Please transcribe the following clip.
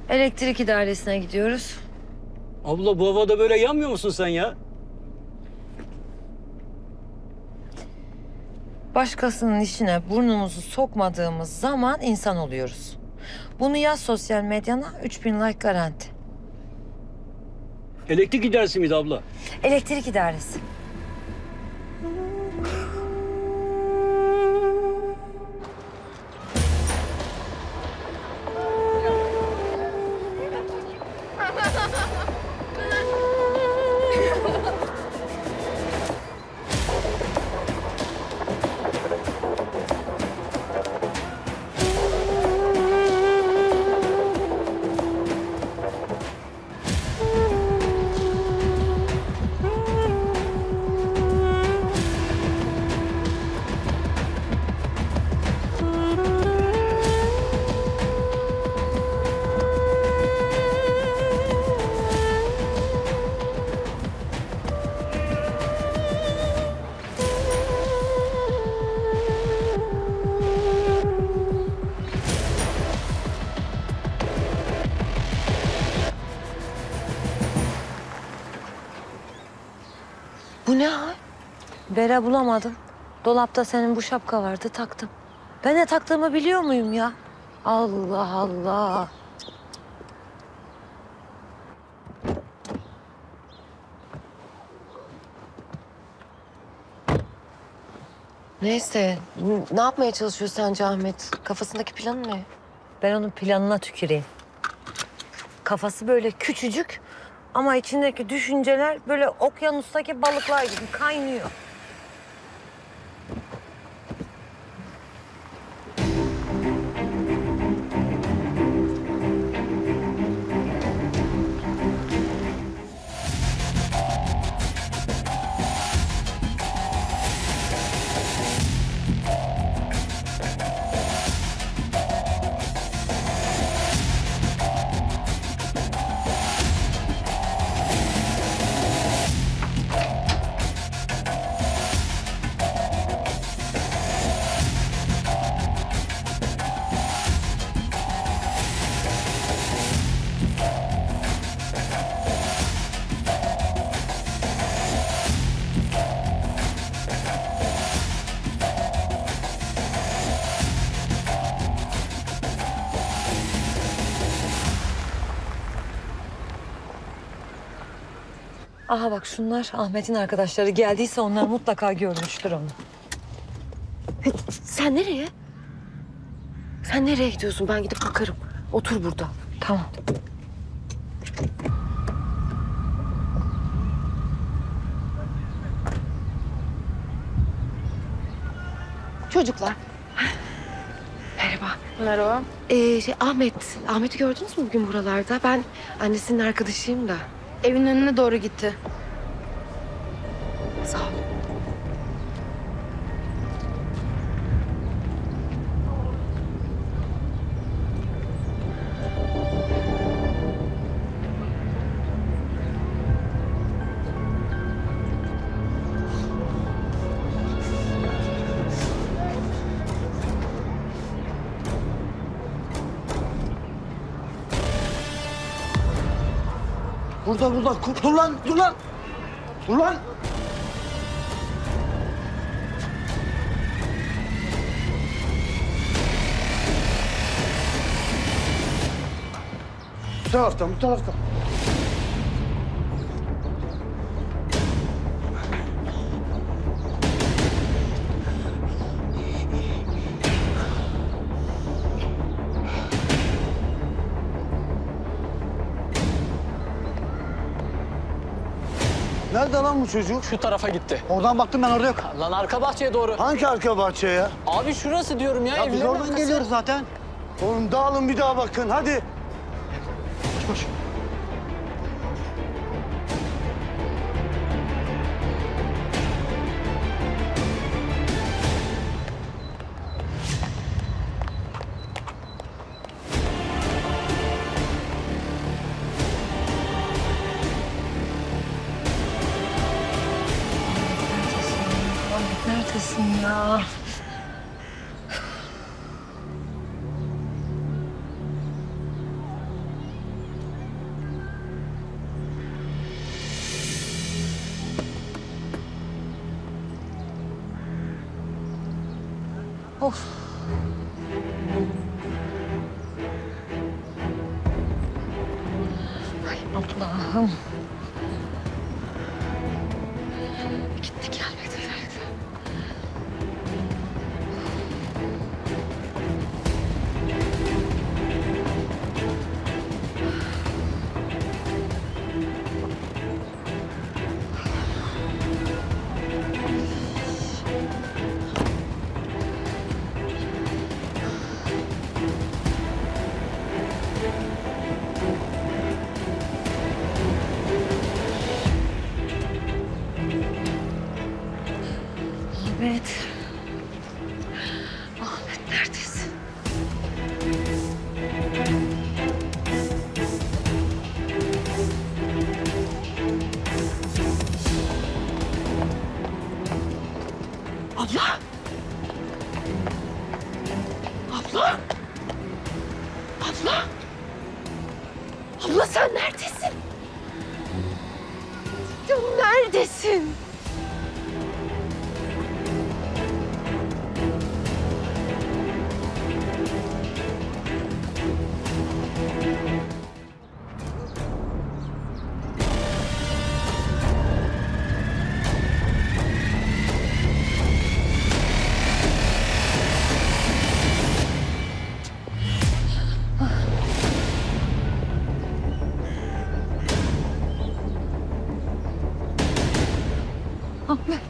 Elektrik idaresine gidiyoruz. Abla bu havada böyle yanmıyor musun sen ya? Başkasının işine burnumuzu sokmadığımız zaman insan oluyoruz. Bunu yaz sosyal medyana, 3000 like garanti. Elektrik idaresi miydi abla? Elektrik idaresi. Bu ne hal? Bere bulamadım. Dolapta senin bu şapka vardı, taktım. Ben ne taktığımı biliyor muyum ya? Allah Allah. Neyse, ne yapmaya çalışıyor sence Ahmet? Kafasındaki planı ne? Ben onun planına tüküreyim. Kafası böyle küçücük ama içindeki düşünceler böyle okyanustaki balıklar gibi kaynıyor. Aha bak şunlar Ahmet'in arkadaşları geldiyse onlar mutlaka görmüştür onu. Sen nereye? Sen nereye gidiyorsun? Ben gidip bakarım. Otur burada. Tamam. Çocuklar. Merhaba. Merhaba. Ahmet'i gördünüz mü bugün buralarda? Ben annesinin arkadaşıyım da. Evin önüne doğru gitti. Sağ ol. Burada. Dur lan. Dur lan. Bu taraftan. Nerede lan bu çocuk? Şu tarafa gitti. Oradan baktım ben orada yok. Lan arka bahçeye doğru. Hangi arka bahçe ya? Abi şurası diyorum ya. Ya biz evlerin oradan arkası. geliyoruz zaten. Oğlum dağılın bir daha bakın hadi. Koş. Neredesin ya? Of. Ay Allah'ım. Gitti gelmedi Ferdi. Ahmet. Ahmet neredesin? Abla! Abla! Abla! Abla sen neredesin? Ya neredesin? Ahmet.